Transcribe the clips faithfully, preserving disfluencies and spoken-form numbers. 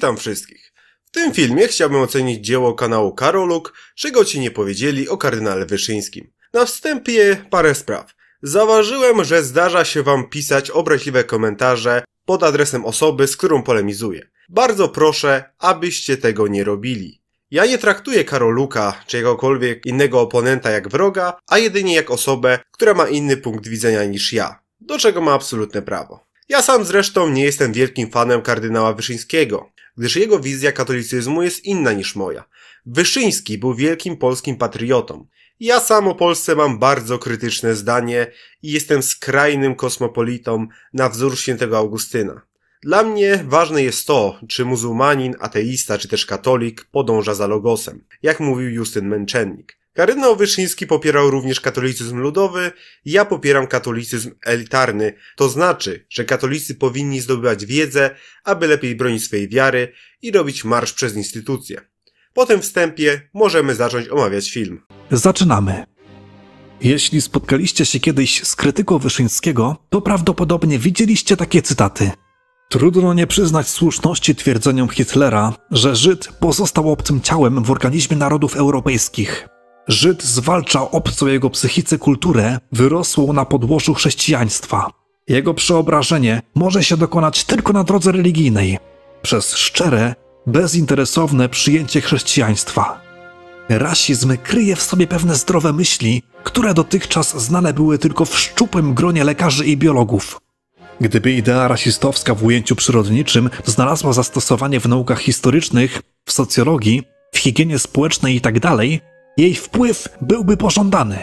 Witam wszystkich. W tym filmie chciałbym ocenić dzieło kanału Karoluk, czego ci nie powiedzieli o kardynale Wyszyńskim. Na wstępie parę spraw. Zauważyłem, że zdarza się wam pisać obraźliwe komentarze pod adresem osoby, z którą polemizuję. Bardzo proszę, abyście tego nie robili. Ja nie traktuję Karoluka czy jakiegokolwiek innego oponenta jak wroga, a jedynie jak osobę, która ma inny punkt widzenia niż ja, do czego ma absolutne prawo. Ja sam zresztą nie jestem wielkim fanem kardynała Wyszyńskiego, gdyż jego wizja katolicyzmu jest inna niż moja. Wyszyński był wielkim polskim patriotą. Ja sam o Polsce mam bardzo krytyczne zdanie i jestem skrajnym kosmopolitą na wzór świętego Augustyna. Dla mnie ważne jest to, czy muzułmanin, ateista czy też katolik podąża za logosem, jak mówił Justyn Męczennik. Kardynał Wyszyński popierał również katolicyzm ludowy, ja popieram katolicyzm elitarny, to znaczy, że katolicy powinni zdobywać wiedzę, aby lepiej bronić swojej wiary i robić marsz przez instytucje. Po tym wstępie możemy zacząć omawiać film. Zaczynamy. Jeśli spotkaliście się kiedyś z krytyką Wyszyńskiego, to prawdopodobnie widzieliście takie cytaty. Trudno nie przyznać słuszności twierdzeniom Hitlera, że Żyd pozostał obcym ciałem w organizmie narodów europejskich. Żyd zwalcza obcą jego psychice kulturę wyrosłą na podłożu chrześcijaństwa. Jego przeobrażenie może się dokonać tylko na drodze religijnej, przez szczere, bezinteresowne przyjęcie chrześcijaństwa. Rasizm kryje w sobie pewne zdrowe myśli, które dotychczas znane były tylko w szczupłym gronie lekarzy i biologów. Gdyby idea rasistowska w ujęciu przyrodniczym znalazła zastosowanie w naukach historycznych, w socjologii, w higienie społecznej itd., jej wpływ byłby pożądany.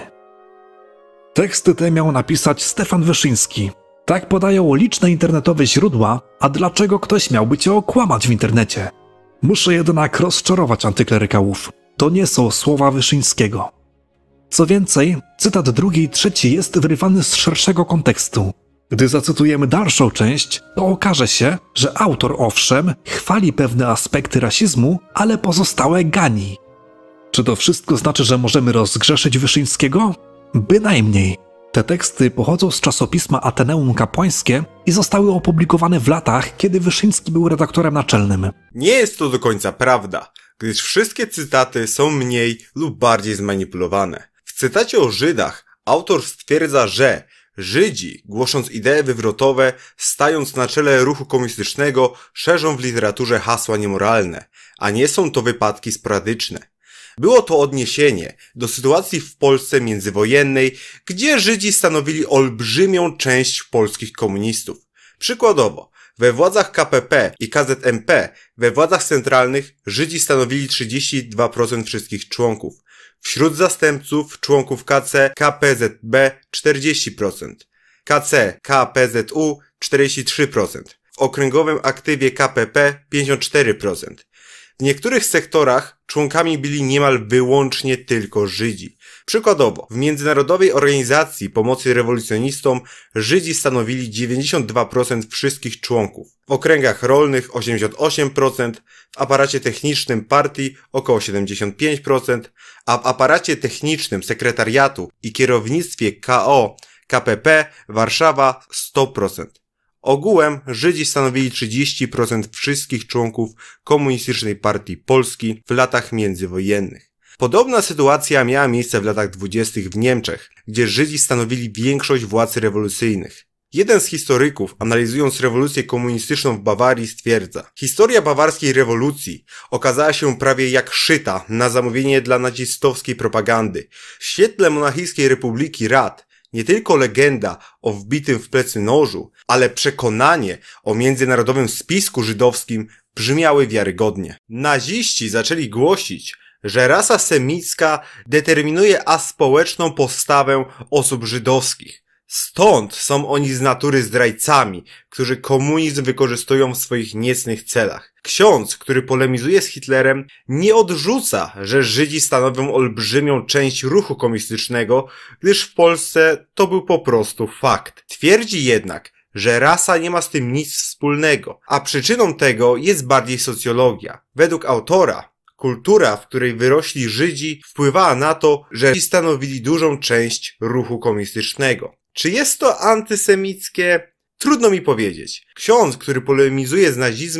Teksty te miał napisać Stefan Wyszyński. Tak podają liczne internetowe źródła, a dlaczego ktoś miałby cię okłamać w internecie? Muszę jednak rozczarować antyklerykałów. To nie są słowa Wyszyńskiego. Co więcej, cytat drugi i trzeci jest wyrwany z szerszego kontekstu. Gdy zacytujemy dalszą część, to okaże się, że autor owszem chwali pewne aspekty rasizmu, ale pozostałe gani. Czy to wszystko znaczy, że możemy rozgrzeszyć Wyszyńskiego? Bynajmniej. Te teksty pochodzą z czasopisma Ateneum Kapłańskie i zostały opublikowane w latach, kiedy Wyszyński był redaktorem naczelnym. Nie jest to do końca prawda, gdyż wszystkie cytaty są mniej lub bardziej zmanipulowane. W cytacie o Żydach autor stwierdza, że Żydzi, głosząc idee wywrotowe, stając na czele ruchu komunistycznego, szerzą w literaturze hasła niemoralne, a nie są to wypadki sporadyczne. Było to odniesienie do sytuacji w Polsce międzywojennej, gdzie Żydzi stanowili olbrzymią część polskich komunistów. Przykładowo, we władzach K P P i K Z M P, we władzach centralnych Żydzi stanowili trzydzieści dwa procent wszystkich członków. Wśród zastępców członków K C K P Z B czterdzieści procent, K C K P Z U czterdzieści trzy procent, w okręgowym aktywie K P P pięćdziesiąt cztery procent. W niektórych sektorach członkami byli niemal wyłącznie tylko Żydzi. Przykładowo, w Międzynarodowej Organizacji Pomocy Rewolucjonistom Żydzi stanowili dziewięćdziesiąt dwa procent wszystkich członków, w okręgach rolnych osiemdziesiąt osiem procent, w aparacie technicznym partii około siedemdziesiąt pięć procent, a w aparacie technicznym sekretariatu i kierownictwie K O K P P Warszawa sto procent. Ogółem Żydzi stanowili trzydzieści procent wszystkich członków Komunistycznej Partii Polski w latach międzywojennych. Podobna sytuacja miała miejsce w latach dwudziestych w Niemczech, gdzie Żydzi stanowili większość władz rewolucyjnych. Jeden z historyków, analizując rewolucję komunistyczną w Bawarii, stwierdza: historia bawarskiej rewolucji okazała się prawie jak szyta na zamówienie dla nazistowskiej propagandy. W świetle monachijskiej Republiki Rad nie tylko legenda o wbitym w plecy nożu, ale przekonanie o międzynarodowym spisku żydowskim brzmiały wiarygodnie. Naziści zaczęli głosić, że rasa semicka determinuje aspołeczną postawę osób żydowskich. Stąd są oni z natury zdrajcami, którzy komunizm wykorzystują w swoich niecnych celach. Ksiądz, który polemizuje z Hitlerem, nie odrzuca, że Żydzi stanowią olbrzymią część ruchu komunistycznego, gdyż w Polsce to był po prostu fakt. Twierdzi jednak, że rasa nie ma z tym nic wspólnego, a przyczyną tego jest bardziej socjologia. Według autora, kultura, w której wyrośli Żydzi, wpływała na to, że stanowili dużą część ruchu komunistycznego. Czy jest to antysemickie? Trudno mi powiedzieć. Ksiądz, który polemizuje z nazizmem,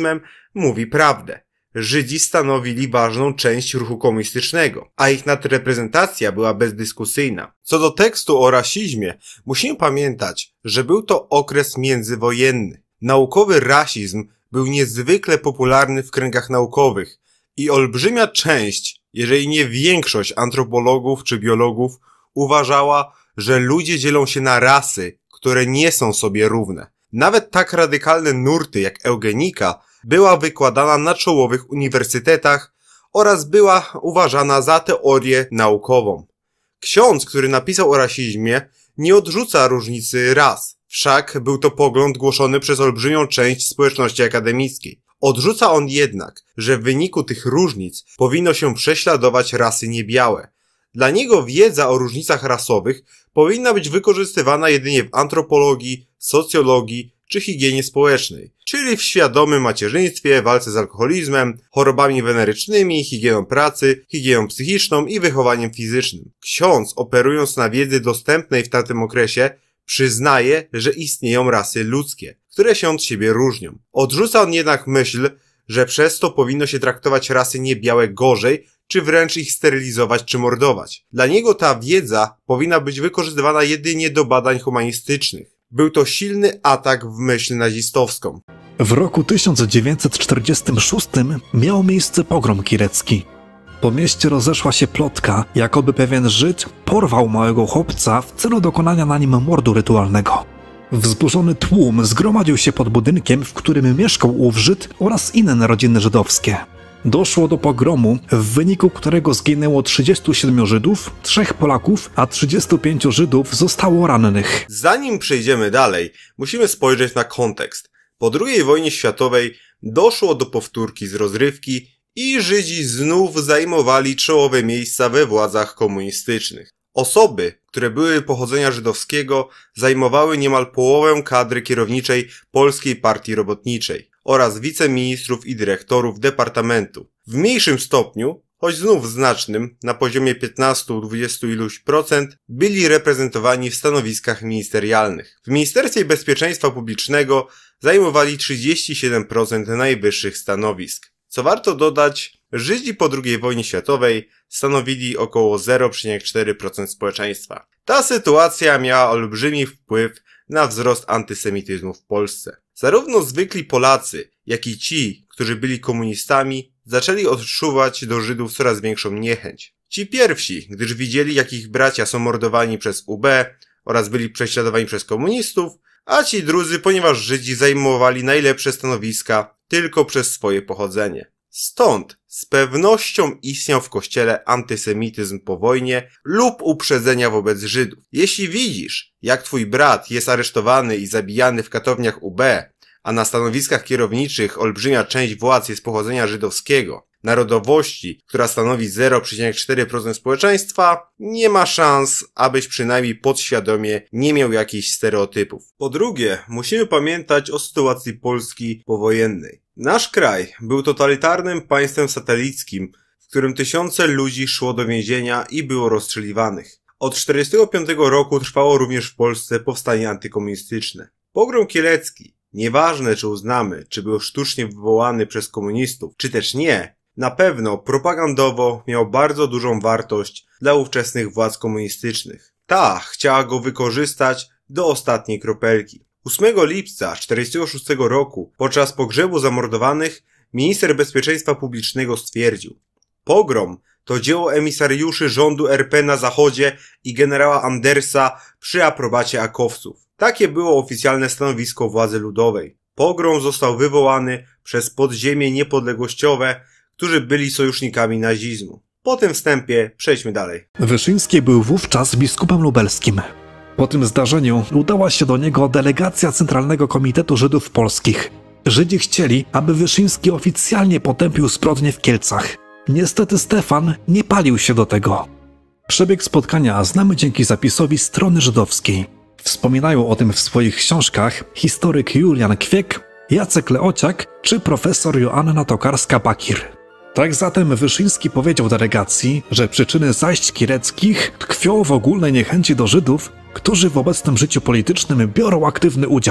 mówi prawdę. Żydzi stanowili ważną część ruchu komunistycznego, a ich nadreprezentacja była bezdyskusyjna. Co do tekstu o rasizmie, musimy pamiętać, że był to okres międzywojenny. Naukowy rasizm był niezwykle popularny w kręgach naukowych i olbrzymia część, jeżeli nie większość antropologów czy biologów uważała, że ludzie dzielą się na rasy, które nie są sobie równe. Nawet tak radykalne nurty jak eugenika była wykładana na czołowych uniwersytetach oraz była uważana za teorię naukową. Ksiądz, który napisał o rasizmie, nie odrzuca różnicy ras, wszak był to pogląd głoszony przez olbrzymią część społeczności akademickiej. Odrzuca on jednak, że w wyniku tych różnic powinno się prześladować rasy niebiałe. Dla niego wiedza o różnicach rasowych powinna być wykorzystywana jedynie w antropologii, socjologii czy higienie społecznej, czyli w świadomym macierzyństwie, walce z alkoholizmem, chorobami wenerycznymi, higieną pracy, higieną psychiczną i wychowaniem fizycznym. Ksiądz, operując na wiedzy dostępnej w tamtym okresie, przyznaje, że istnieją rasy ludzkie, które się od siebie różnią. Odrzuca on jednak myśl, że przez to powinno się traktować rasy niebiałe gorzej, czy wręcz ich sterylizować czy mordować. Dla niego ta wiedza powinna być wykorzystywana jedynie do badań humanistycznych. Był to silny atak w myśl nazistowską. W roku tysiąc dziewięćset czterdziestym szóstym miał miejsce pogrom kirecki. Po mieście rozeszła się plotka, jakoby pewien Żyd porwał małego chłopca w celu dokonania na nim mordu rytualnego. Wzburzony tłum zgromadził się pod budynkiem, w którym mieszkał ów Żyd oraz inne rodziny żydowskie. Doszło do pogromu, w wyniku którego zginęło trzydziestu siedmiu Żydów, trzech Polaków, a trzydziestu pięciu Żydów zostało rannych. Zanim przejdziemy dalej, musimy spojrzeć na kontekst. Po drugiej wojnie światowej doszło do powtórki z rozrywki i Żydzi znów zajmowali czołowe miejsca we władzach komunistycznych. Osoby, które były pochodzenia żydowskiego, zajmowały niemal połowę kadry kierowniczej Polskiej Partii Robotniczej oraz wiceministrów i dyrektorów departamentu. W mniejszym stopniu, choć znów znacznym, na poziomie piętnastu do dwudziestu iluś procent, byli reprezentowani w stanowiskach ministerialnych. W Ministerstwie Bezpieczeństwa Publicznego zajmowali trzydzieści siedem procent najwyższych stanowisk. Co warto dodać, Żydzi po drugiej wojnie światowej stanowili około zero przecinek cztery procent społeczeństwa. Ta sytuacja miała olbrzymi wpływ na wzrost antysemityzmu w Polsce. Zarówno zwykli Polacy, jak i ci, którzy byli komunistami, zaczęli odczuwać do Żydów coraz większą niechęć. Ci pierwsi, gdyż widzieli, jak ich bracia są mordowani przez U B oraz byli prześladowani przez komunistów, a ci drudzy, ponieważ Żydzi zajmowali najlepsze stanowiska tylko przez swoje pochodzenie. Stąd z pewnością istniał w kościele antysemityzm po wojnie lub uprzedzenia wobec Żydów. Jeśli widzisz, jak twój brat jest aresztowany i zabijany w katowniach U B, a na stanowiskach kierowniczych olbrzymia część władz jest pochodzenia żydowskiego, narodowości, która stanowi zero przecinek cztery procent społeczeństwa, nie ma szans, abyś przynajmniej podświadomie nie miał jakichś stereotypów. Po drugie, musimy pamiętać o sytuacji Polski powojennej. Nasz kraj był totalitarnym państwem satelickim, w którym tysiące ludzi szło do więzienia i było rozstrzeliwanych. Od tysiąc dziewięćset czterdziestego piątego roku trwało również w Polsce powstanie antykomunistyczne. Pogrom kielecki, nieważne czy uznamy, czy był sztucznie wywołany przez komunistów, czy też nie, na pewno propagandowo miał bardzo dużą wartość dla ówczesnych władz komunistycznych. Ta chciała go wykorzystać do ostatniej kropelki. ósmego lipca tysiąc dziewięćset czterdziestego szóstego roku, podczas pogrzebu zamordowanych, minister bezpieczeństwa publicznego stwierdził: pogrom to dzieło emisariuszy rządu R P na zachodzie i generała Andersa przy aprobacie akowców. Takie było oficjalne stanowisko władzy ludowej. Pogrom został wywołany przez podziemie niepodległościowe, którzy byli sojusznikami nazizmu. Po tym wstępie przejdźmy dalej. Wyszyński był wówczas biskupem lubelskim. Po tym zdarzeniu udała się do niego delegacja Centralnego Komitetu Żydów Polskich. Żydzi chcieli, aby Wyszyński oficjalnie potępił zbrodnie w Kielcach. Niestety Stefan nie palił się do tego. Przebieg spotkania znamy dzięki zapisowi strony żydowskiej. Wspominają o tym w swoich książkach historyk Julian Kwiek, Jacek Leociak czy profesor Joanna Tokarska-Bakir. Tak zatem Wyszyński powiedział delegacji, że przyczyny zajść kireckich tkwią w ogólnej niechęci do Żydów, którzy w obecnym życiu politycznym biorą aktywny udział.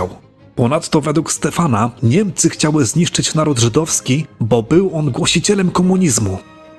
Ponadto według Stefana Niemcy chciały zniszczyć naród żydowski, bo był on głosicielem komunizmu.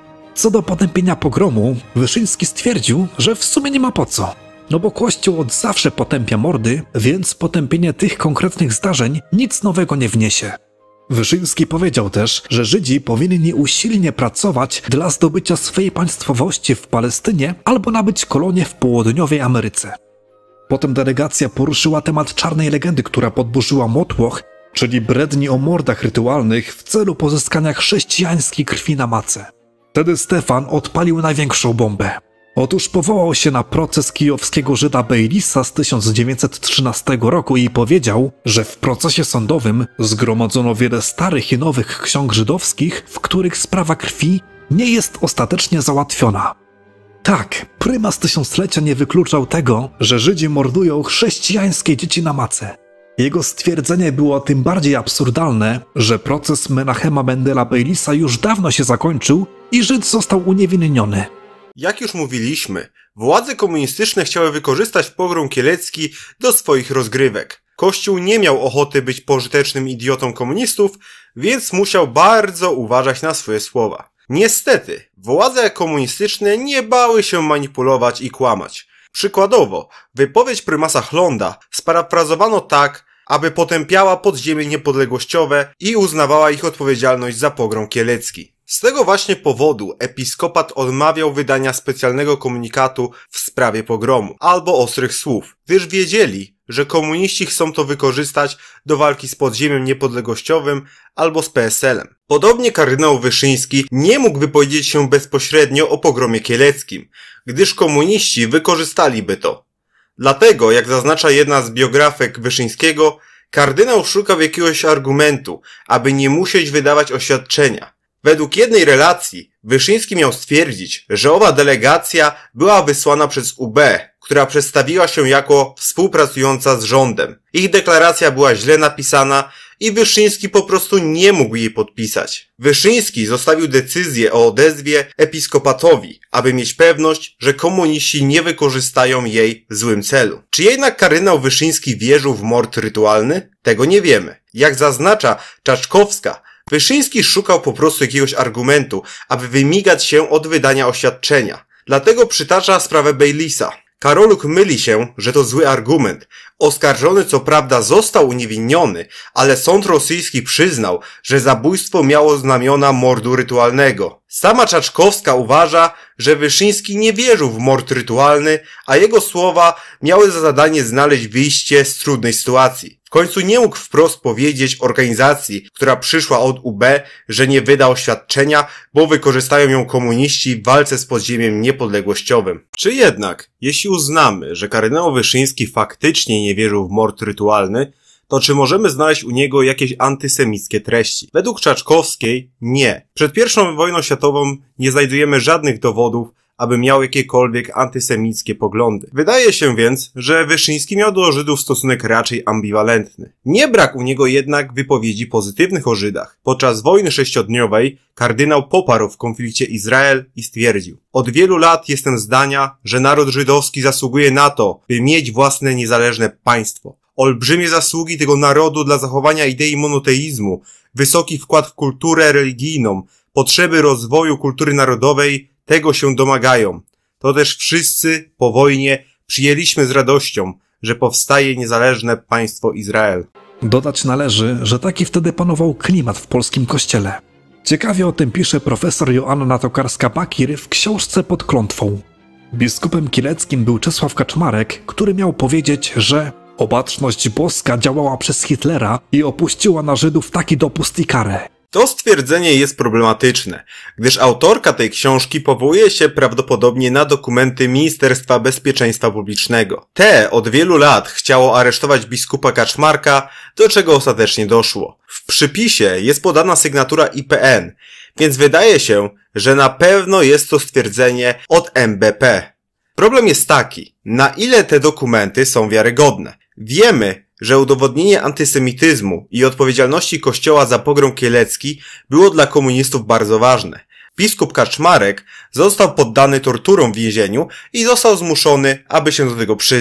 Co do potępienia pogromu, Wyszyński stwierdził, że w sumie nie ma po co. No bo Kościół od zawsze potępia mordy, więc potępienie tych konkretnych zdarzeń nic nowego nie wniesie. Wyszyński powiedział też, że Żydzi powinni usilnie pracować dla zdobycia swej państwowości w Palestynie albo nabyć kolonie w południowej Ameryce. Potem delegacja poruszyła temat czarnej legendy, która podburzyła motłoch, czyli bredni o mordach rytualnych w celu pozyskania chrześcijańskiej krwi na macę. Wtedy Stefan odpalił największą bombę. Otóż powołał się na proces kijowskiego Żyda Bejlisa z tysiąc dziewięćset trzynastego roku i powiedział, że w procesie sądowym zgromadzono wiele starych i nowych ksiąg żydowskich, w których sprawa krwi nie jest ostatecznie załatwiona. Tak, prymas tysiąclecia nie wykluczał tego, że Żydzi mordują chrześcijańskie dzieci na macę. Jego stwierdzenie było tym bardziej absurdalne, że proces Menachema Mendela Bejlisa już dawno się zakończył i Żyd został uniewinniony. Jak już mówiliśmy, władze komunistyczne chciały wykorzystać pogrom kielecki do swoich rozgrywek. Kościół nie miał ochoty być pożytecznym idiotą komunistów, więc musiał bardzo uważać na swoje słowa. Niestety, władze komunistyczne nie bały się manipulować i kłamać. Przykładowo, wypowiedź prymasa Chlonda sparafrazowano tak, aby potępiała podziemie niepodległościowe i uznawała ich odpowiedzialność za pogrom kielecki. Z tego właśnie powodu episkopat odmawiał wydania specjalnego komunikatu w sprawie pogromu albo ostrych słów, gdyż wiedzieli, że komuniści chcą to wykorzystać do walki z podziemiem niepodległościowym albo z P S L-em. Podobnie kardynał Wyszyński nie mógł wypowiedzieć się bezpośrednio o pogromie kieleckim, gdyż komuniści wykorzystaliby to. Dlatego, jak zaznacza jedna z biografek Wyszyńskiego, kardynał szukał jakiegoś argumentu, aby nie musieć wydawać oświadczenia. Według jednej relacji Wyszyński miał stwierdzić, że owa delegacja była wysłana przez U B, która przedstawiła się jako współpracująca z rządem. Ich deklaracja była źle napisana i Wyszyński po prostu nie mógł jej podpisać. Wyszyński zostawił decyzję o odezwie episkopatowi, aby mieć pewność, że komuniści nie wykorzystają jej w złym celu. Czy jednak kardynał Wyszyński wierzył w mord rytualny? Tego nie wiemy. Jak zaznacza Czaczkowska, Wyszyński szukał po prostu jakiegoś argumentu, aby wymigać się od wydania oświadczenia. Dlatego przytacza sprawę Bejlisa. Karoluk myli się, że to zły argument. Oskarżony co prawda został uniewinniony, ale sąd rosyjski przyznał, że zabójstwo miało znamiona mordu rytualnego. Sama Czaczkowska uważa, że Wyszyński nie wierzył w mord rytualny, a jego słowa miały za zadanie znaleźć wyjście z trudnej sytuacji. W końcu nie mógł wprost powiedzieć organizacji, która przyszła od U B, że nie wyda oświadczenia, bo wykorzystają ją komuniści w walce z podziemiem niepodległościowym. Czy jednak, jeśli uznamy, że kardynał Wyszyński faktycznie nie wierzył w mord rytualny, to czy możemy znaleźć u niego jakieś antysemickie treści? Według Czaczkowskiej nie. Przed pierwszą wojną światową nie znajdujemy żadnych dowodów, aby miał jakiekolwiek antysemickie poglądy. Wydaje się więc, że Wyszyński miał do Żydów stosunek raczej ambiwalentny. Nie brak u niego jednak wypowiedzi pozytywnych o Żydach. Podczas wojny sześciodniowej kardynał poparł w konflikcie Izrael i stwierdził: od wielu lat jestem zdania, że naród żydowski zasługuje na to, by mieć własne niezależne państwo. Olbrzymie zasługi tego narodu dla zachowania idei monoteizmu, wysoki wkład w kulturę religijną, potrzeby rozwoju kultury narodowej tego się domagają. To też wszyscy po wojnie przyjęliśmy z radością, że powstaje niezależne państwo Izrael. Dodać należy, że taki wtedy panował klimat w polskim kościele. Ciekawie o tym pisze profesor Joanna Tokarska-Bakir w książce Pod klątwą. Biskupem kieleckim był Czesław Kaczmarek, który miał powiedzieć, że opatrzność boska działała przez Hitlera i opuściła na Żydów taki dopust i karę. To stwierdzenie jest problematyczne, gdyż autorka tej książki powołuje się prawdopodobnie na dokumenty Ministerstwa Bezpieczeństwa Publicznego. Te od wielu lat chciało aresztować biskupa Kaczmarka, do czego ostatecznie doszło. W przypisie jest podana sygnatura I P N, więc wydaje się, że na pewno jest to stwierdzenie od M B P. Problem jest taki, na ile te dokumenty są wiarygodne. Wiemy, że udowodnienie antysemityzmu i odpowiedzialności Kościoła za pogrom kielecki było dla komunistów bardzo ważne. Biskup Kaczmarek został poddany torturom w więzieniu i został zmuszony, aby się do tego przyznał.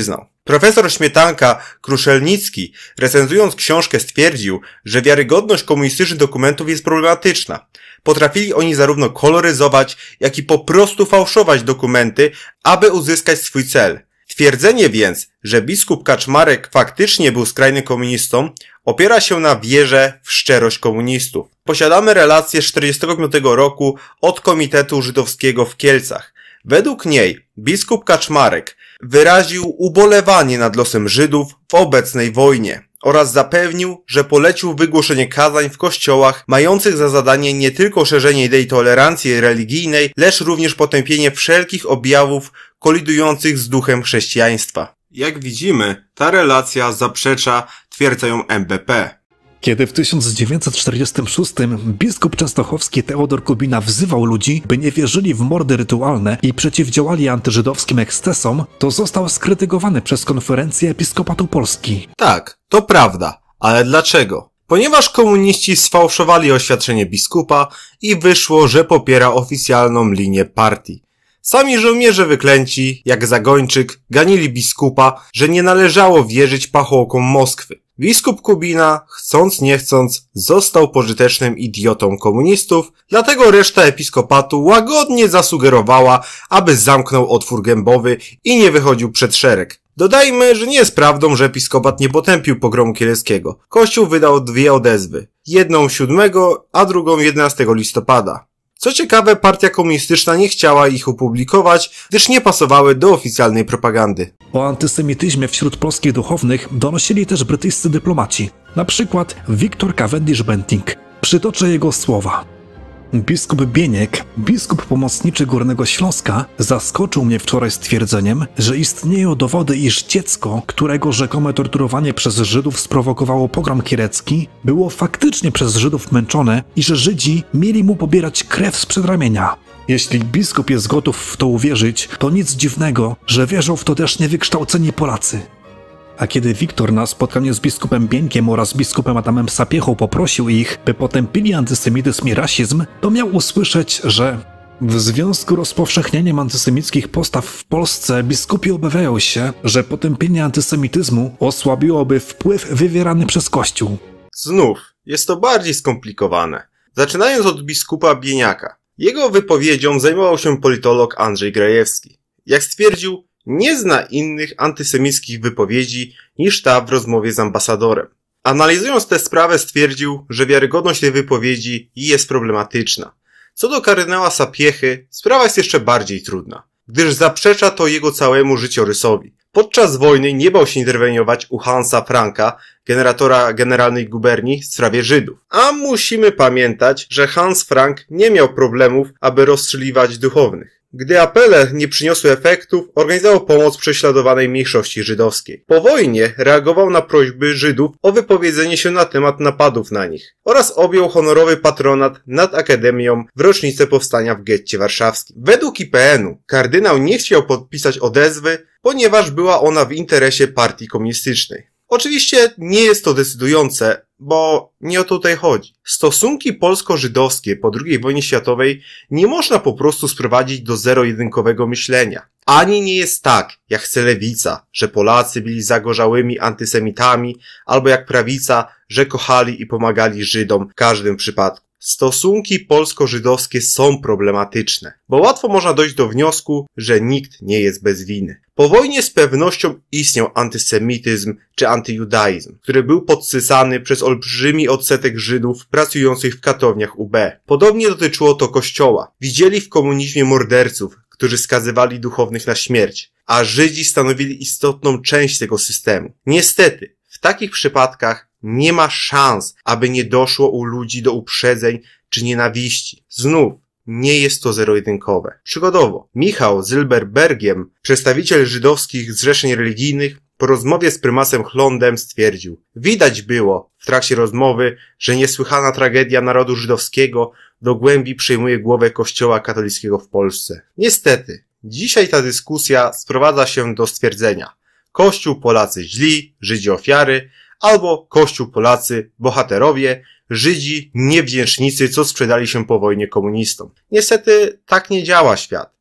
Profesor Śmietanka Kruszelnicki, recenzując książkę, stwierdził, że wiarygodność komunistycznych dokumentów jest problematyczna. Potrafili oni zarówno koloryzować, jak i po prostu fałszować dokumenty, aby uzyskać swój cel. Twierdzenie więc, że biskup Kaczmarek faktycznie był skrajnym komunistą, opiera się na wierze w szczerość komunistów. Posiadamy relację z czterdziestego piątego roku od Komitetu Żydowskiego w Kielcach. Według niej biskup Kaczmarek wyraził ubolewanie nad losem Żydów w obecnej wojnie oraz zapewnił, że polecił wygłoszenie kazań w kościołach mających za zadanie nie tylko szerzenie idei tolerancji religijnej, lecz również potępienie wszelkich objawów kolidujących z duchem chrześcijaństwa. Jak widzimy, ta relacja zaprzecza twierdzeniom M B P. Kiedy w tysiąc dziewięćset czterdziestym szóstym biskup częstochowski Teodor Kubina wzywał ludzi, by nie wierzyli w mordy rytualne i przeciwdziałali antyżydowskim ekscesom, to został skrytykowany przez Konferencję Episkopatu Polski. Tak, to prawda, ale dlaczego? Ponieważ komuniści sfałszowali oświadczenie biskupa i wyszło, że popiera oficjalną linię partii. Sami żołnierze wyklęci, jak Zagończyk, ganili biskupa, że nie należało wierzyć pachołkom Moskwy. Biskup Kubina, chcąc nie chcąc, został pożytecznym idiotą komunistów, dlatego reszta episkopatu łagodnie zasugerowała, aby zamknął otwór gębowy i nie wychodził przed szereg. Dodajmy, że nie jest prawdą, że episkopat nie potępił pogromu kieleckiego. Kościół wydał dwie odezwy. Jedną siódmego, a drugą jedenastego listopada. Co ciekawe, partia komunistyczna nie chciała ich opublikować, gdyż nie pasowały do oficjalnej propagandy. O antysemityzmie wśród polskich duchownych donosili też brytyjscy dyplomaci, na przykład Wiktor Cavendish Bentinck. Przytoczę jego słowa. Biskup Bieniek, biskup pomocniczy Górnego Śląska, zaskoczył mnie wczoraj stwierdzeniem, że istnieją dowody, iż dziecko, którego rzekome torturowanie przez Żydów sprowokowało pogrom kielecki, było faktycznie przez Żydów męczone i że Żydzi mieli mu pobierać krew z przedramienia. Jeśli biskup jest gotów w to uwierzyć, to nic dziwnego, że wierzą w to też niewykształceni Polacy. A kiedy Wiktor na spotkaniu z biskupem Bieńkiem oraz biskupem Adamem Sapiechą poprosił ich, by potępili antysemityzm i rasizm, to miał usłyszeć, że w związku z rozpowszechnieniem antysemickich postaw w Polsce biskupi obawiają się, że potępienie antysemityzmu osłabiłoby wpływ wywierany przez Kościół. Znów, jest to bardziej skomplikowane. Zaczynając od biskupa Bieniaka. Jego wypowiedzią zajmował się politolog Andrzej Grajewski. Jak stwierdził, nie zna innych antysemickich wypowiedzi niż ta w rozmowie z ambasadorem. Analizując tę sprawę stwierdził, że wiarygodność tej wypowiedzi jest problematyczna. Co do kardynała Sapiechy, sprawa jest jeszcze bardziej trudna, gdyż zaprzecza to jego całemu życiorysowi. Podczas wojny nie bał się interweniować u Hansa Franka, generatora generalnej guberni w sprawie Żydów. A musimy pamiętać, że Hans Frank nie miał problemów, aby rozstrzeliwać duchownych. Gdy apele nie przyniosły efektów, organizował pomoc prześladowanej mniejszości żydowskiej. Po wojnie reagował na prośby Żydów o wypowiedzenie się na temat napadów na nich oraz objął honorowy patronat nad Akademią w rocznicę powstania w getcie warszawskim. Według I P N u kardynał nie chciał podpisać odezwy, ponieważ była ona w interesie partii komunistycznej. Oczywiście nie jest to decydujące, bo nie o to tutaj chodzi. Stosunki polsko-żydowskie po drugiej wojnie światowej nie można po prostu sprowadzić do zero-jedynkowego myślenia. Ani nie jest tak, jak chce lewica, że Polacy byli zagorzałymi antysemitami, albo jak prawica, że kochali i pomagali Żydom w każdym przypadku. Stosunki polsko-żydowskie są problematyczne, bo łatwo można dojść do wniosku, że nikt nie jest bez winy. Po wojnie z pewnością istniał antysemityzm czy antyjudaizm, który był podsycany przez olbrzymi odsetek Żydów pracujących w katowniach U B. Podobnie dotyczyło to Kościoła. Widzieli w komunizmie morderców, którzy skazywali duchownych na śmierć, a Żydzi stanowili istotną część tego systemu. Niestety, w takich przypadkach nie ma szans, aby nie doszło u ludzi do uprzedzeń czy nienawiści. Znów, nie jest to zero-jedynkowe. Przykładowo, Michał Zylberbergiem, przedstawiciel żydowskich zrzeszeń religijnych, po rozmowie z prymasem Chlondem stwierdził: widać było w trakcie rozmowy, że niesłychana tragedia narodu żydowskiego do głębi przejmuje głowę Kościoła katolickiego w Polsce. Niestety, dzisiaj ta dyskusja sprowadza się do stwierdzenia: Kościół Polacy źli, Żydzi ofiary, albo Kościół Polacy bohaterowie, Żydzi niewdzięcznicy, co sprzedali się po wojnie komunistom. Niestety tak nie działa świat.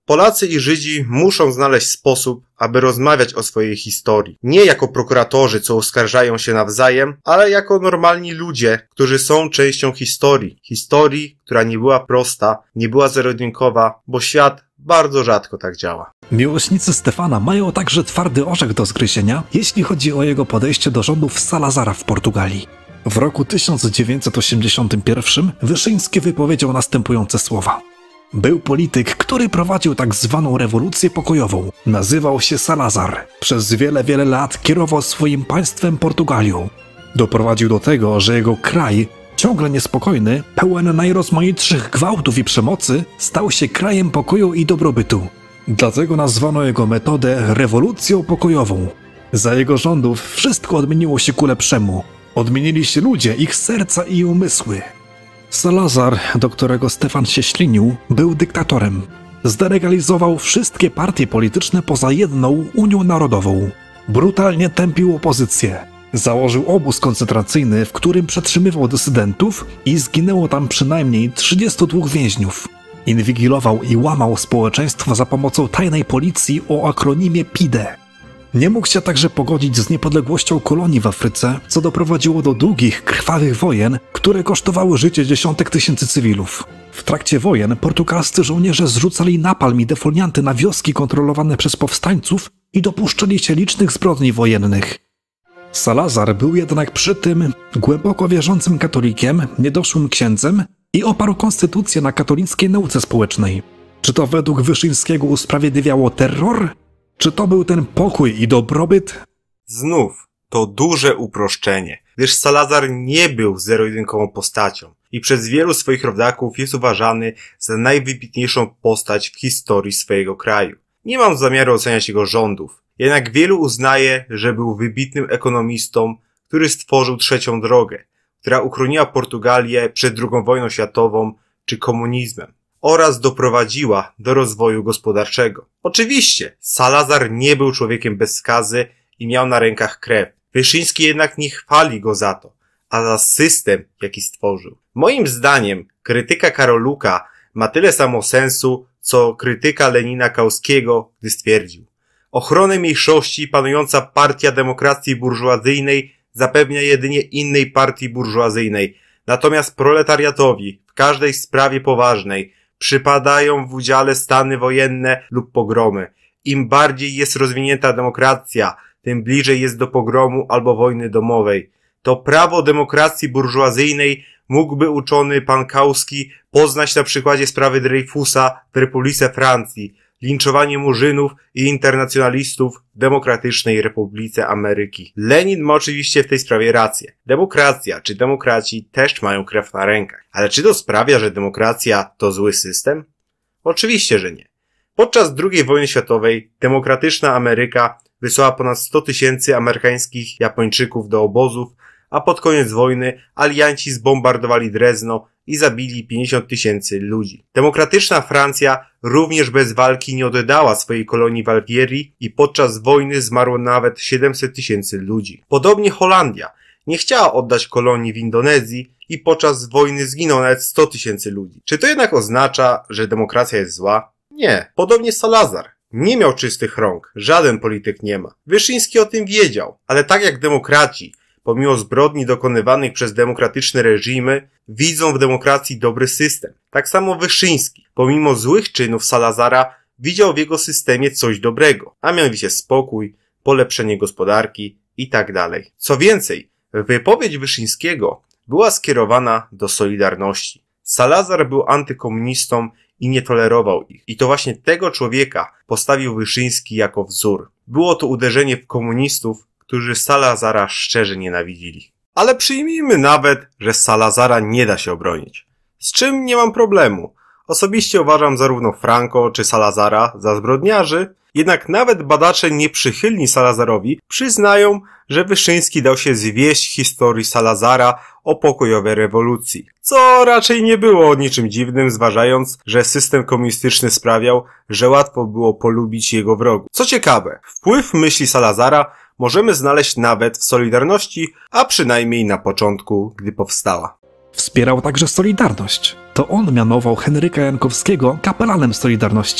Polacy i Żydzi muszą znaleźć sposób, aby rozmawiać o swojej historii. Nie jako prokuratorzy, co oskarżają się nawzajem, ale jako normalni ludzie, którzy są częścią historii. Historii, która nie była prosta, nie była zero-jedynkowa, bo świat bardzo rzadko tak działa. Miłośnicy Stefana mają także twardy orzech do zgryzienia, jeśli chodzi o jego podejście do rządów Salazara w Portugalii. W roku tysiąc dziewięćset osiemdziesiątym pierwszym Wyszyński wypowiedział następujące słowa. Był polityk, który prowadził tak zwaną rewolucję pokojową. Nazywał się Salazar. Przez wiele, wiele lat kierował swoim państwem Portugalią. Doprowadził do tego, że jego kraj, ciągle niespokojny, pełen najrozmaitszych gwałtów i przemocy, stał się krajem pokoju i dobrobytu. Dlatego nazwano jego metodę rewolucją pokojową. Za jego rządów wszystko odmieniło się ku lepszemu. Odmienili się ludzie, ich serca i umysły. Salazar, do którego Stefan się ślinił, był dyktatorem. Zdelegalizował wszystkie partie polityczne poza jedną, Unią Narodową. Brutalnie tępił opozycję. Założył obóz koncentracyjny, w którym przetrzymywał dysydentów i zginęło tam przynajmniej trzydziestu dwóch więźniów. Inwigilował i łamał społeczeństwo za pomocą tajnej policji o akronimie P I D E. Nie mógł się także pogodzić z niepodległością kolonii w Afryce, co doprowadziło do długich, krwawych wojen, które kosztowały życie dziesiątek tysięcy cywilów. W trakcie wojen portugalscy żołnierze zrzucali napalm i defolianty na wioski kontrolowane przez powstańców i dopuszczali się licznych zbrodni wojennych. Salazar był jednak przy tym głęboko wierzącym katolikiem, niedoszłym księdzem i oparł konstytucję na katolickiej nauce społecznej. Czy to według Wyszyńskiego usprawiedliwiało terror? Czy to był ten pokój i dobrobyt? Znów, to duże uproszczenie, gdyż Salazar nie był zero-jedynkową postacią i przez wielu swoich rodaków jest uważany za najwybitniejszą postać w historii swojego kraju. Nie mam zamiaru oceniać jego rządów, jednak wielu uznaje, że był wybitnym ekonomistą, który stworzył trzecią drogę, która uchroniła Portugalię przed drugą wojną światową czy komunizmem oraz doprowadziła do rozwoju gospodarczego. Oczywiście, Salazar nie był człowiekiem bez skazy i miał na rękach krew. Wyszyński jednak nie chwali go za to, a za system, jaki stworzył. Moim zdaniem krytyka Karoluka ma tyle samo sensu, co krytyka Lenina Kauskiego, gdy stwierdził: ochronę mniejszości panująca partia demokracji burżuazyjnej zapewnia jedynie innej partii burżuazyjnej, natomiast proletariatowi w każdej sprawie poważnej przypadają w udziale stany wojenne lub pogromy. Im bardziej jest rozwinięta demokracja, tym bliżej jest do pogromu albo wojny domowej. To prawo demokracji burżuazyjnej mógłby uczony pan Kauski poznać na przykładzie sprawy Dreyfusa w Republice Francji, linczowanie murzynów i internacjonalistów w Demokratycznej Republice Ameryki. Lenin ma oczywiście w tej sprawie rację. Demokracja czy demokraci też mają krew na rękach. Ale czy to sprawia, że demokracja to zły system? Oczywiście, że nie. Podczas drugiej wojny światowej demokratyczna Ameryka wysłała ponad sto tysięcy amerykańskich Japończyków do obozów, a pod koniec wojny alianci zbombardowali Drezno i zabili pięćdziesiąt tysięcy ludzi. Demokratyczna Francja również bez walki nie oddała swojej kolonii w Algierii i podczas wojny zmarło nawet siedemset tysięcy ludzi. Podobnie Holandia nie chciała oddać kolonii w Indonezji i podczas wojny zginęło nawet sto tysięcy ludzi. Czy to jednak oznacza, że demokracja jest zła? Nie. Podobnie Salazar nie miał czystych rąk. Żaden polityk nie ma. Wyszyński o tym wiedział, ale tak jak demokraci, pomimo zbrodni dokonywanych przez demokratyczne reżimy, widzą w demokracji dobry system. Tak samo Wyszyński, pomimo złych czynów Salazara, widział w jego systemie coś dobrego, a mianowicie spokój, polepszenie gospodarki i tak dalej. Co więcej, wypowiedź Wyszyńskiego była skierowana do Solidarności. Salazar był antykomunistą i nie tolerował ich. I to właśnie tego człowieka postawił Wyszyński jako wzór. Było to uderzenie w komunistów, którzy Salazara szczerze nienawidzili. Ale przyjmijmy nawet, że Salazara nie da się obronić. Z czym nie mam problemu. Osobiście uważam zarówno Franco czy Salazara za zbrodniarzy, jednak nawet badacze nieprzychylni Salazarowi przyznają, że Wyszyński dał się zwieść historii Salazara o pokojowej rewolucji. Co raczej nie było niczym dziwnym, zważając, że system komunistyczny sprawiał, że łatwo było polubić jego wrogów. Co ciekawe, wpływ myśli Salazara możemy znaleźć nawet w Solidarności, a przynajmniej na początku, gdy powstała. Wspierał także Solidarność. To on mianował Henryka Jankowskiego kapelanem Solidarności.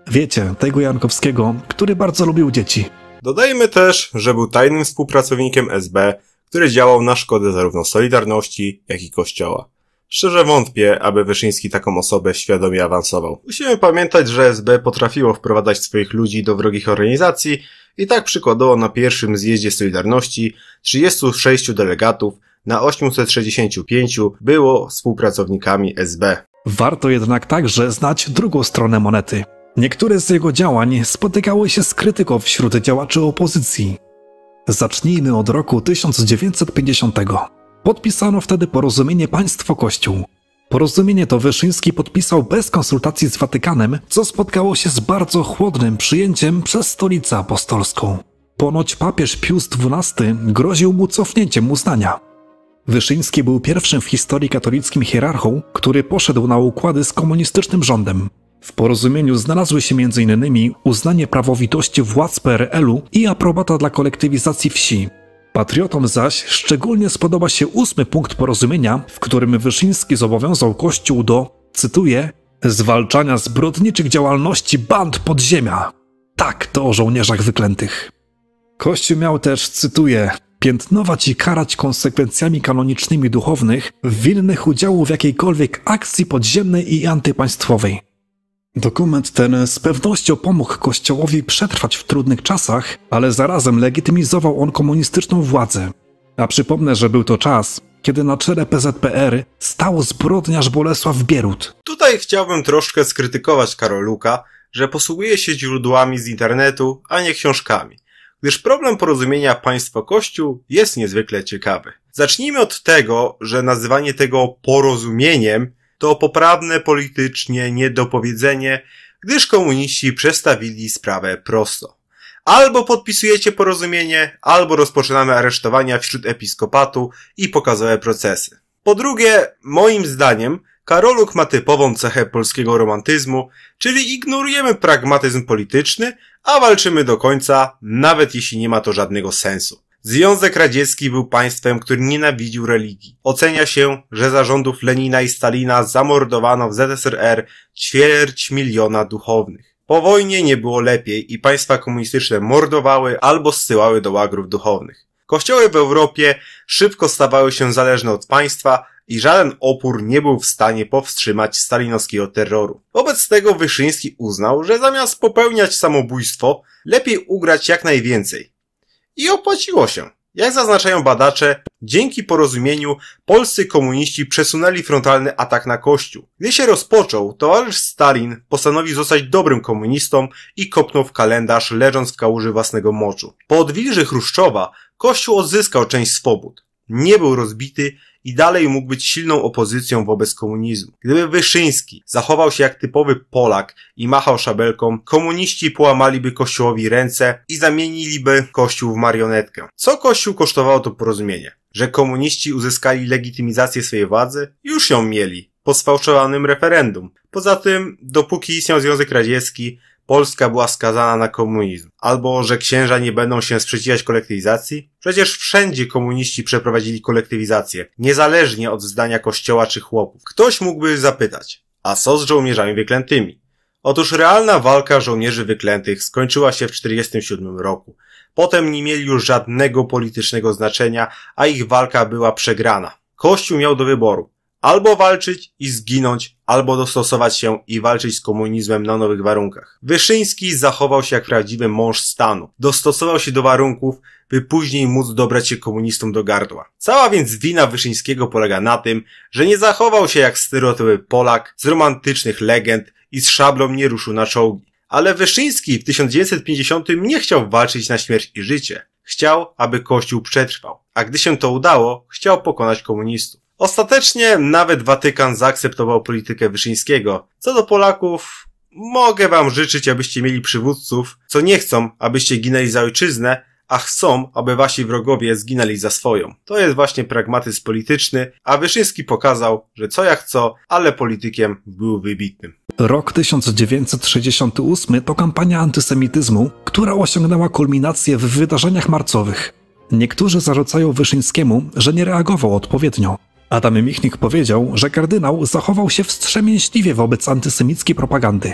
Wiecie, tego Jankowskiego, który bardzo lubił dzieci. Dodajmy też, że był tajnym współpracownikiem S B, który działał na szkodę zarówno Solidarności, jak i Kościoła. Szczerze wątpię, aby Wyszyński taką osobę świadomie awansował. Musimy pamiętać, że S B potrafiło wprowadzać swoich ludzi do wrogich organizacji i tak przykładowo na pierwszym zjeździe Solidarności trzydziestu sześciu delegatów na osiemset sześćdziesięciu pięciu było współpracownikami S B. Warto jednak także znać drugą stronę monety. Niektóre z jego działań spotykały się z krytyką wśród działaczy opozycji. Zacznijmy od roku tysiąc dziewięćset pięćdziesiątego. Podpisano wtedy porozumienie Państwo-Kościół. Porozumienie to Wyszyński podpisał bez konsultacji z Watykanem, co spotkało się z bardzo chłodnym przyjęciem przez Stolicę Apostolską. Ponoć papież Pius dwunasty groził mu cofnięciem uznania. Wyszyński był pierwszym w historii katolickim hierarchą, który poszedł na układy z komunistycznym rządem. W porozumieniu znalazły się między innymi uznanie prawowitości władz P R L u i aprobata dla kolektywizacji wsi. Patriotom zaś szczególnie spodoba się ósmy punkt porozumienia, w którym Wyszyński zobowiązał Kościół do, cytuję, zwalczania zbrodniczych działalności band podziemia. Tak, to o żołnierzach wyklętych. Kościół miał też, cytuję, piętnować i karać konsekwencjami kanonicznymi duchownych winnych udziału w jakiejkolwiek akcji podziemnej i antypaństwowej. Dokument ten z pewnością pomógł Kościołowi przetrwać w trudnych czasach, ale zarazem legitymizował on komunistyczną władzę. A przypomnę, że był to czas, kiedy na czele P Z P R stał zbrodniarz Bolesław Bierut. Tutaj chciałbym troszkę skrytykować Karoluka, że posługuje się źródłami z internetu, a nie książkami, gdyż problem porozumienia państwo-kościół jest niezwykle ciekawy. Zacznijmy od tego, że nazywanie tego porozumieniem to poprawne politycznie niedopowiedzenie, gdyż komuniści przestawili sprawę prosto. Albo podpisujecie porozumienie, albo rozpoczynamy aresztowania wśród episkopatu i pokazowe procesy. Po drugie, moim zdaniem, Karoluk ma typową cechę polskiego romantyzmu, czyli ignorujemy pragmatyzm polityczny, a walczymy do końca, nawet jeśli nie ma to żadnego sensu. Związek Radziecki był państwem, który nienawidził religii. Ocenia się, że za rządów Lenina i Stalina zamordowano w Z S R R ćwierć miliona duchownych. Po wojnie nie było lepiej i państwa komunistyczne mordowały albo zsyłały do łagrów duchownych. Kościoły w Europie szybko stawały się zależne od państwa i żaden opór nie był w stanie powstrzymać stalinowskiego terroru. Wobec tego Wyszyński uznał, że zamiast popełniać samobójstwo, lepiej ugrać jak najwięcej. I opłaciło się. Jak zaznaczają badacze, dzięki porozumieniu polscy komuniści przesunęli frontalny atak na Kościół. Gdy się rozpoczął, towarzysz Stalin postanowił zostać dobrym komunistą i kopnął w kalendarz, leżąc w kałuży własnego moczu. Po odwilży Chruszczowa Kościół odzyskał część swobód. Nie był rozbity i dalej mógł być silną opozycją wobec komunizmu. Gdyby Wyszyński zachował się jak typowy Polak i machał szabelką, komuniści połamaliby Kościołowi ręce i zamieniliby Kościół w marionetkę. Co Kościół kosztowało to porozumienie? Że komuniści uzyskali legitymizację swojej władzy? Już ją mieli, po sfałszowanym referendum. Poza tym, dopóki istniał Związek Radziecki, Polska była skazana na komunizm. Albo, że księża nie będą się sprzeciwiać kolektywizacji? Przecież wszędzie komuniści przeprowadzili kolektywizację, niezależnie od zdania kościoła czy chłopów. Ktoś mógłby zapytać, a co z żołnierzami wyklętymi? Otóż realna walka żołnierzy wyklętych skończyła się w tysiąc dziewięćset czterdziestym siódmym roku. Potem nie mieli już żadnego politycznego znaczenia, a ich walka była przegrana. Kościół miał do wyboru. Albo walczyć i zginąć, albo dostosować się i walczyć z komunizmem na nowych warunkach. Wyszyński zachował się jak prawdziwy mąż stanu. Dostosował się do warunków, by później móc dobrać się komunistom do gardła. Cała więc wina Wyszyńskiego polega na tym, że nie zachował się jak stereotypowy Polak z romantycznych legend i z szablą nie ruszył na czołgi. Ale Wyszyński w tysiąc dziewięćset pięćdziesiątym nie chciał walczyć na śmierć i życie. Chciał, aby Kościół przetrwał. A gdy się to udało, chciał pokonać komunistów. Ostatecznie nawet Watykan zaakceptował politykę Wyszyńskiego. Co do Polaków, mogę wam życzyć, abyście mieli przywódców, co nie chcą, abyście ginęli za ojczyznę, a chcą, aby wasi wrogowie zginęli za swoją. To jest właśnie pragmatyzm polityczny, a Wyszyński pokazał, że co jak co, ale politykiem był wybitnym. Rok tysiąc dziewięćset sześćdziesiąty ósmy to kampania antysemityzmu, która osiągnęła kulminację w wydarzeniach marcowych. Niektórzy zarzucają Wyszyńskiemu, że nie reagował odpowiednio. Adam Michnik powiedział, że kardynał zachował się wstrzemięźliwie wobec antysemickiej propagandy.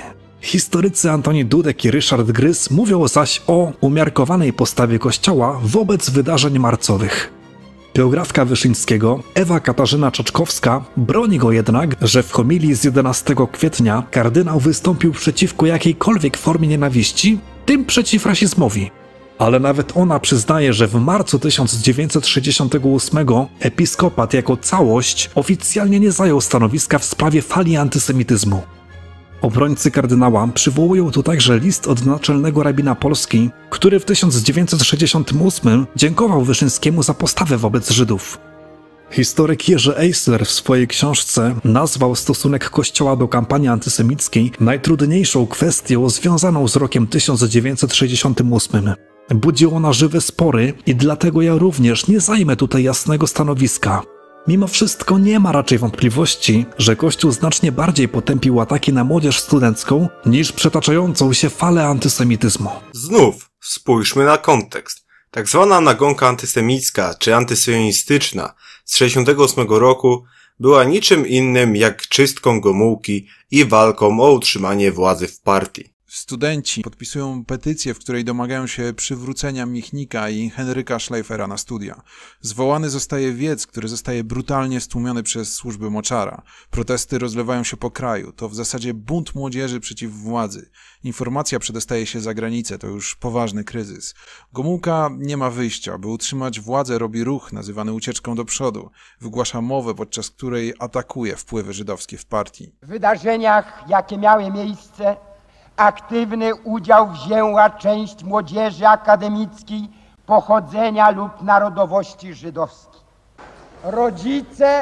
Historycy Antoni Dudek i Ryszard Gryz mówią zaś o umiarkowanej postawie Kościoła wobec wydarzeń marcowych. Biografka Wyszyńskiego, Ewa Katarzyna Czaczkowska, broni go jednak, że w homilii z jedenastego kwietnia kardynał wystąpił przeciwko jakiejkolwiek formie nienawiści, tym przeciw rasizmowi. Ale nawet ona przyznaje, że w marcu tysiąc dziewięćset sześćdziesiątego ósmego episkopat jako całość oficjalnie nie zajął stanowiska w sprawie fali antysemityzmu. Obrońcy kardynała przywołują tu także list od naczelnego rabina Polski, który w tysiąc dziewięćset sześćdziesiątym ósmym dziękował Wyszyńskiemu za postawę wobec Żydów. Historyk Jerzy Eisler w swojej książce nazwał stosunek Kościoła do kampanii antysemickiej najtrudniejszą kwestią związaną z rokiem tysiąc dziewięćset sześćdziesiątym ósmym. Budzi ona żywe spory i dlatego ja również nie zajmę tutaj jasnego stanowiska. Mimo wszystko nie ma raczej wątpliwości, że Kościół znacznie bardziej potępił ataki na młodzież studencką niż przetaczającą się falę antysemityzmu. Znów spójrzmy na kontekst. Tak zwana nagonka antysemicka czy antysyjonistyczna z sześćdziesiątego ósmego roku była niczym innym jak czystką Gomułki i walką o utrzymanie władzy w partii. Studenci podpisują petycję, w której domagają się przywrócenia Michnika i Henryka Schleifera na studia. Zwołany zostaje wiec, który zostaje brutalnie stłumiony przez służby Moczara. Protesty rozlewają się po kraju. To w zasadzie bunt młodzieży przeciw władzy. Informacja przedostaje się za granicę. To już poważny kryzys. Gomułka nie ma wyjścia. By utrzymać władzę, robi ruch nazywany ucieczką do przodu. Wygłasza mowę, podczas której atakuje wpływy żydowskie w partii. W wydarzeniach, jakie miały miejsce, aktywny udział wzięła część młodzieży akademickiej pochodzenia lub narodowości żydowskiej. Rodzice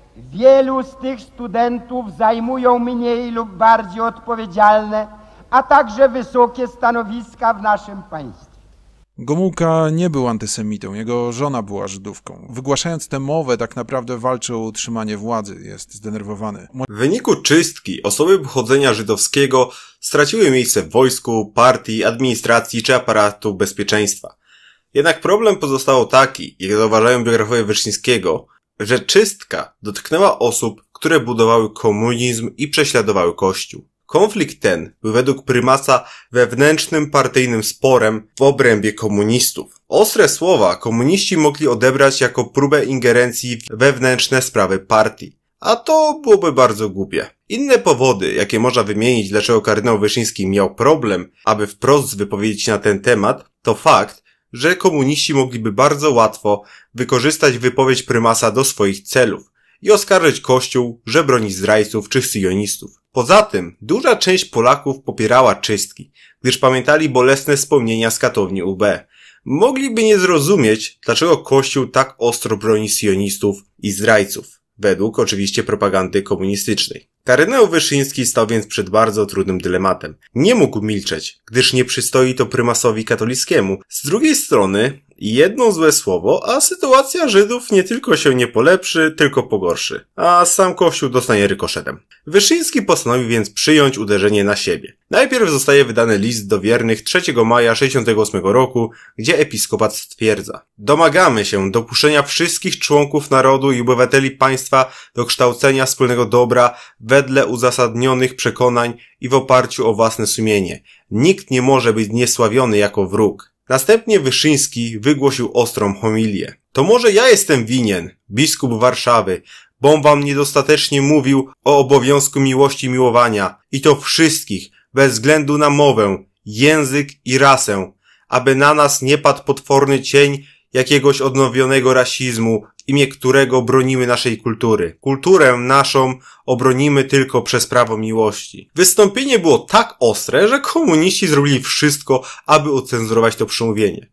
wielu z tych studentów zajmują mniej lub bardziej odpowiedzialne, a także wysokie stanowiska w naszym państwie. Gomułka nie był antysemitą, jego żona była Żydówką. Wygłaszając tę mowę, tak naprawdę walczy o utrzymanie władzy, jest zdenerwowany. W wyniku czystki osoby pochodzenia żydowskiego straciły miejsce w wojsku, partii, administracji czy aparatu bezpieczeństwa. Jednak problem pozostał taki, jak zauważają biografowie Wyszyńskiego, że czystka dotknęła osób, które budowały komunizm i prześladowały Kościół. Konflikt ten był według prymasa wewnętrznym partyjnym sporem w obrębie komunistów. Ostre słowa komuniści mogli odebrać jako próbę ingerencji w wewnętrzne sprawy partii. A to byłoby bardzo głupie. Inne powody, jakie można wymienić, dlaczego kardynał Wyszyński miał problem, aby wprost wypowiedzieć się na ten temat, to fakt, że komuniści mogliby bardzo łatwo wykorzystać wypowiedź prymasa do swoich celów i oskarżyć Kościół, że broni zdrajców czy syjonistów. Poza tym, duża część Polaków popierała czystki, gdyż pamiętali bolesne wspomnienia z katowni U B. Mogliby nie zrozumieć, dlaczego Kościół tak ostro broni syjonistów i zdrajców, według oczywiście propagandy komunistycznej. Kardynał Wyszyński stał więc przed bardzo trudnym dylematem. Nie mógł milczeć, gdyż nie przystoi to prymasowi katolickiemu. Z drugiej strony, jedno złe słowo, a sytuacja Żydów nie tylko się nie polepszy, tylko pogorszy, a sam Kościół dostanie rykoszetem. Wyszyński postanowił więc przyjąć uderzenie na siebie. Najpierw zostaje wydany list do wiernych trzeciego maja sześćdziesiątego ósmego roku, gdzie episkopat stwierdza: domagamy się dopuszczenia wszystkich członków narodu i obywateli państwa do kształcenia wspólnego dobra wedle uzasadnionych przekonań i w oparciu o własne sumienie. Nikt nie może być niesławiony jako wróg. Następnie Wyszyński wygłosił ostrą homilię. To może ja jestem winien, biskup Warszawy, bom wam niedostatecznie mówił o obowiązku miłości i miłowania, i to wszystkich, bez względu na mowę, język i rasę, aby na nas nie padł potworny cień jakiegoś odnowionego rasizmu, w imię którego bronimy naszej kultury. Kulturę naszą obronimy tylko przez prawo miłości. Wystąpienie było tak ostre, że komuniści zrobili wszystko, aby ocenzurować to przemówienie.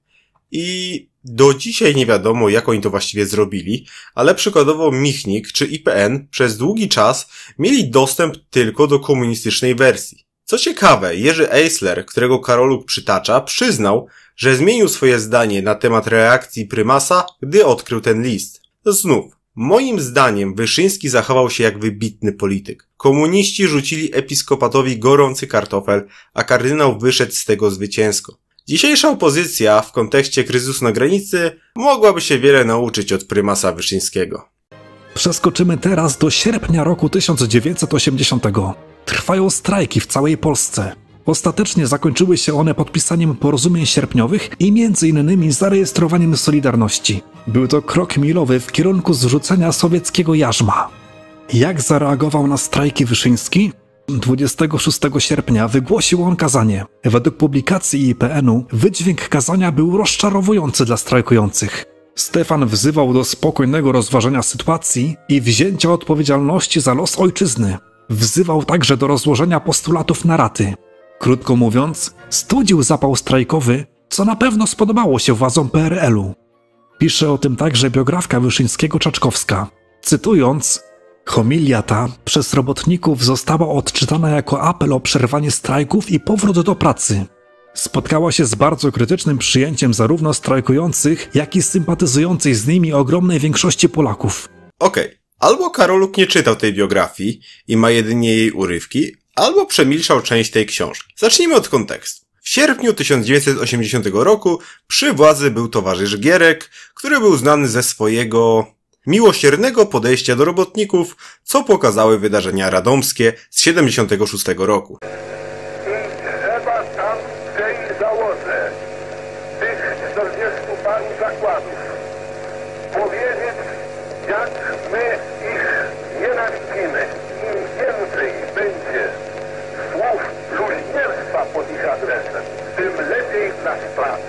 I do dzisiaj nie wiadomo, jak oni to właściwie zrobili, ale przykładowo Michnik czy I P N przez długi czas mieli dostęp tylko do komunistycznej wersji. Co ciekawe, Jerzy Eisler, którego Karoluk przytacza, przyznał, że zmienił swoje zdanie na temat reakcji prymasa, gdy odkrył ten list. Znów, moim zdaniem Wyszyński zachował się jak wybitny polityk. Komuniści rzucili episkopatowi gorący kartofel, a kardynał wyszedł z tego zwycięsko. Dzisiejsza opozycja w kontekście kryzysu na granicy mogłaby się wiele nauczyć od prymasa Wyszyńskiego. Przeskoczymy teraz do sierpnia roku tysiąc dziewięćset osiemdziesiątego. Trwają strajki w całej Polsce. Ostatecznie zakończyły się one podpisaniem porozumień sierpniowych i między innymi zarejestrowaniem Solidarności. Był to krok milowy w kierunku zrzucenia sowieckiego jarzma. Jak zareagował na strajki Wyszyński? dwudziestego szóstego sierpnia wygłosił on kazanie. Według publikacji I P N-u wydźwięk kazania był rozczarowujący dla strajkujących. Stefan wzywał do spokojnego rozważenia sytuacji i wzięcia odpowiedzialności za los ojczyzny. Wzywał także do rozłożenia postulatów na raty. Krótko mówiąc, studził zapał strajkowy, co na pewno spodobało się władzom P R L-u. Pisze o tym także biografka Wyszyńskiego Czaczkowska. Cytując, homilia ta przez robotników została odczytana jako apel o przerwanie strajków i powrót do pracy. Spotkała się z bardzo krytycznym przyjęciem zarówno strajkujących, jak i sympatyzującej z nimi ogromnej większości Polaków. Okej, okay. Albo Karoluk nie czytał tej biografii i ma jedynie jej urywki, albo przemilczał część tej książki. Zacznijmy od kontekstu. W sierpniu tysiąc dziewięćset osiemdziesiątego roku przy władzy był towarzysz Gierek, który był znany ze swojego miłosiernego podejścia do robotników, co pokazały wydarzenia radomskie z siedemdziesiątego szóstego roku. Trzeba tam w tej załodze tych czterdziestu paru zakładów powiedzieć, jak my ich nienawidzimy. Im więcej będzie słów bluźnierstwa pod ich adresem, tym lepiej dla sprawy.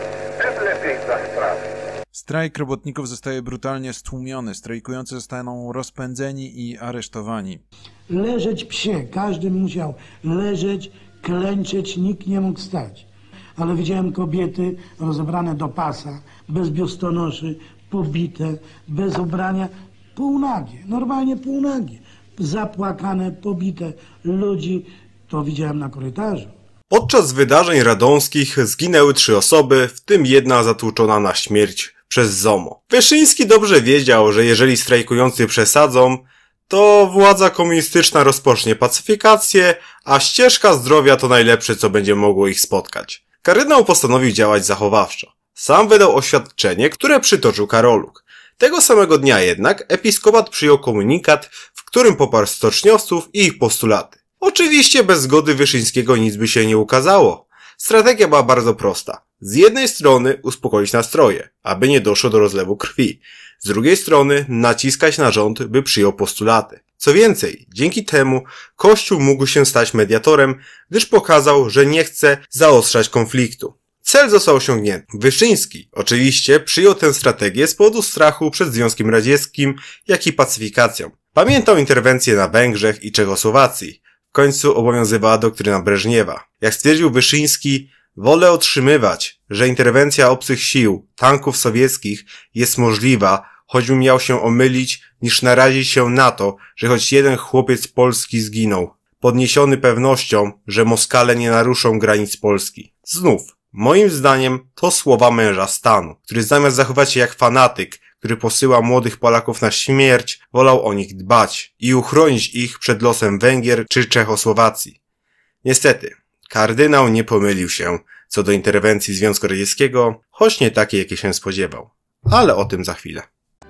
Tym lepiej dla sprawy. Strajk robotników zostaje brutalnie stłumiony, strajkujący zostaną rozpędzeni i aresztowani. Leżeć psie, każdy musiał leżeć, klęczeć, nikt nie mógł stać. Ale widziałem kobiety rozebrane do pasa, bez biustonoszy, pobite, bez ubrania, półnagie, normalnie półnagie, zapłakane, pobite ludzi, to widziałem na korytarzu. Podczas wydarzeń radomskich zginęły trzy osoby, w tym jedna zatłuczona na śmierć przez ZOMO. Wyszyński dobrze wiedział, że jeżeli strajkujący przesadzą, to władza komunistyczna rozpocznie pacyfikację, a ścieżka zdrowia to najlepsze, co będzie mogło ich spotkać. Kardynał postanowił działać zachowawczo. Sam wydał oświadczenie, które przytoczył Karoluk. Tego samego dnia jednak episkopat przyjął komunikat, w którym poparł stoczniowców i ich postulaty. Oczywiście bez zgody Wyszyńskiego nic by się nie ukazało. Strategia była bardzo prosta. Z jednej strony uspokoić nastroje, aby nie doszło do rozlewu krwi. Z drugiej strony naciskać na rząd, by przyjął postulaty. Co więcej, dzięki temu Kościół mógł się stać mediatorem, gdyż pokazał, że nie chce zaostrzać konfliktu. Cel został osiągnięty. Wyszyński oczywiście przyjął tę strategię z powodu strachu przed Związkiem Radzieckim, jak i pacyfikacją. Pamiętał interwencje na Węgrzech i Czechosłowacji. W końcu obowiązywała doktryna Breżniewa. Jak stwierdził Wyszyński, wolę otrzymywać, że interwencja obcych sił, tanków sowieckich jest możliwa, choćby miał się omylić, niż narazić się na to, że choć jeden chłopiec polski zginął, podniesiony pewnością, że Moskale nie naruszą granic Polski. Znów, moim zdaniem, to słowa męża stanu, który zamiast zachować się jak fanatyk, który posyła młodych Polaków na śmierć, wolał o nich dbać i uchronić ich przed losem Węgier czy Czechosłowacji. Niestety, kardynał nie pomylił się co do interwencji Związku Radzieckiego, choć nie takiej, jakiej się spodziewał. Ale o tym za chwilę.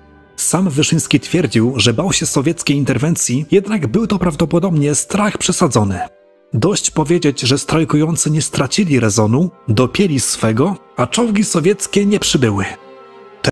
Sam Wyszyński twierdził, że bał się sowieckiej interwencji, jednak był to prawdopodobnie strach przesadzony. Dość powiedzieć, że strajkujący nie stracili rezonu, dopięli swego, a czołgi sowieckie nie przybyły. Te...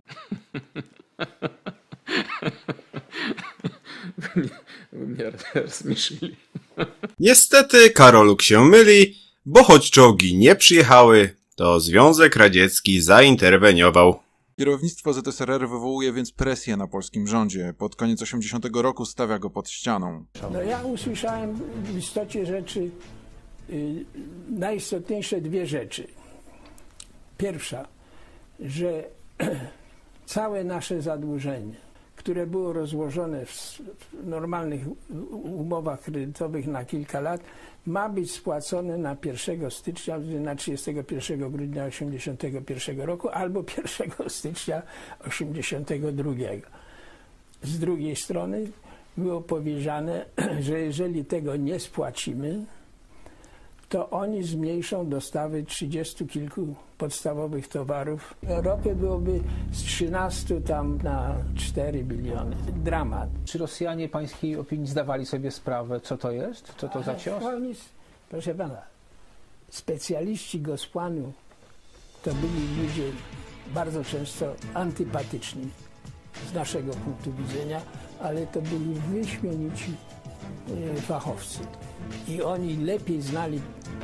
Mnie rozśmieszyli. Niestety Karoluk się myli, bo choć czołgi nie przyjechały, to Związek Radziecki zainterweniował. Kierownictwo Z S R R wywołuje więc presję na polskim rządzie. Pod koniec osiemdziesiątego roku stawia go pod ścianą. No ja usłyszałem w istocie rzeczy y, najistotniejsze dwie rzeczy. Pierwsza, że całe nasze zadłużenie, które było rozłożone w, w normalnych umowach kredytowych na kilka lat, ma być spłacone na pierwszego stycznia, na trzydziestego pierwszego grudnia osiemdziesiątego pierwszego roku albo pierwszego stycznia osiemdziesiątego drugiego. Z drugiej strony było powiedziane, że jeżeli tego nie spłacimy, to oni zmniejszą dostawy trzydziestu kilku podstawowych towarów. Ropy byłoby z trzynastu tam na cztery biliony. Dramat. Czy Rosjanie pańskiej opinii zdawali sobie sprawę, co to jest? Co to za cios? Oni, proszę pana, specjaliści Gospłanu to byli ludzie bardzo często antypatyczni z naszego punktu widzenia, ale to byli wyśmienici fachowcy. I oni lepiej znali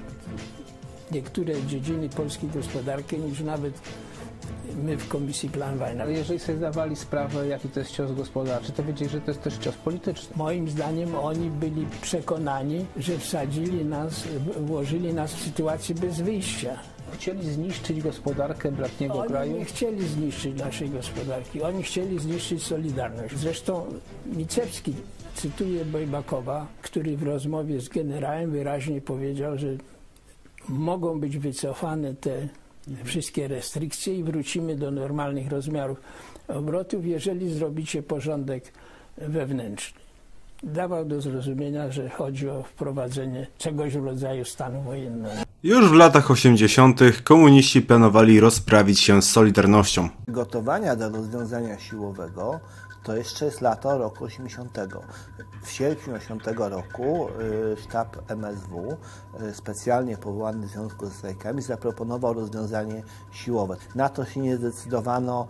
niektóre dziedziny polskiej gospodarki niż nawet my w Komisji Planowania. Ale jeżeli sobie zdawali sprawę, jaki to jest cios gospodarczy, to wiedzieli, że to jest też cios polityczny. Moim zdaniem oni byli przekonani, że wsadzili nas, włożyli nas w sytuację bez wyjścia. Chcieli zniszczyć gospodarkę bratniego Oni kraju? nie chcieli zniszczyć naszej gospodarki, oni chcieli zniszczyć Solidarność. Zresztą Micewski cytuje Bojbakowa, który w rozmowie z generałem wyraźnie powiedział, że mogą być wycofane te wszystkie restrykcje i wrócimy do normalnych rozmiarów obrotów, jeżeli zrobicie porządek wewnętrzny. Dawał do zrozumienia, że chodzi o wprowadzenie czegoś w rodzaju stanu wojennego. Już w latach osiemdziesiątych komuniści planowali rozprawić się z Solidarnością. Przygotowania do rozwiązania siłowego to jeszcze jest lato roku osiemdziesiątego. W sierpniu osiemdziesiątego roku sztab M S W, specjalnie powołany w związku ze strajkami, zaproponował rozwiązanie siłowe. Na to się nie zdecydowano.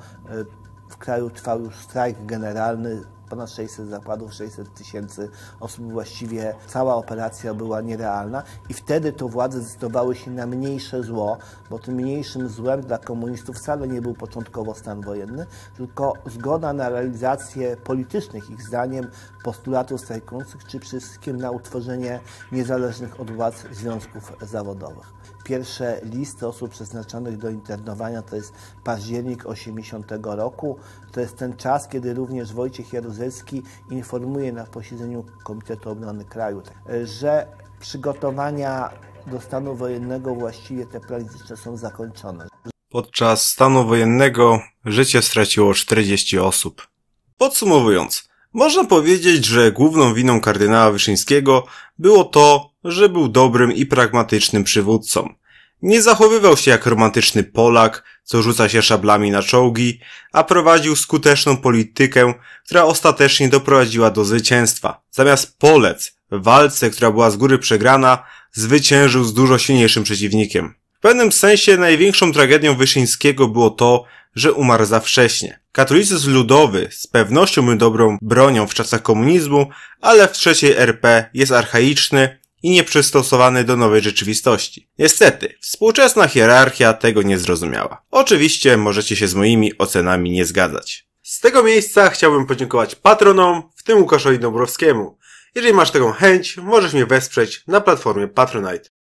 W kraju trwał już strajk generalny. Ponad sześćset zakładów, sześćset tysięcy osób, właściwie cała operacja była nierealna i wtedy to władze zdecydowały się na mniejsze zło, bo tym mniejszym złem dla komunistów wcale nie był początkowo stan wojenny, tylko zgoda na realizację politycznych, ich zdaniem, postulatów strajkujących, czy przede wszystkim na utworzenie niezależnych od władz związków zawodowych. Pierwsze listy osób przeznaczonych do internowania to jest październik osiemdziesiątego roku. To jest ten czas, kiedy również Wojciech Jaruzelski informuje na posiedzeniu Komitetu Obrony Kraju, że przygotowania do stanu wojennego właściwie te planistyczne są zakończone. Podczas stanu wojennego życie straciło czterdzieści osób. Podsumowując, można powiedzieć, że główną winą kardynała Wyszyńskiego było to, że był dobrym i pragmatycznym przywódcą. Nie zachowywał się jak romantyczny Polak, co rzuca się szablami na czołgi, a prowadził skuteczną politykę, która ostatecznie doprowadziła do zwycięstwa. Zamiast polec w walce, która była z góry przegrana, zwyciężył z dużo silniejszym przeciwnikiem. W pewnym sensie największą tragedią Wyszyńskiego było to, że umarł za wcześnie. Katolicyzm ludowy z pewnością był dobrą bronią w czasach komunizmu, ale w trzeciej R P jest archaiczny i nieprzystosowany do nowej rzeczywistości. Niestety, współczesna hierarchia tego nie zrozumiała. Oczywiście możecie się z moimi ocenami nie zgadzać. Z tego miejsca chciałbym podziękować patronom, w tym Łukaszowi Dąbrowskiemu. Jeżeli masz taką chęć, możesz mnie wesprzeć na platformie Patronite.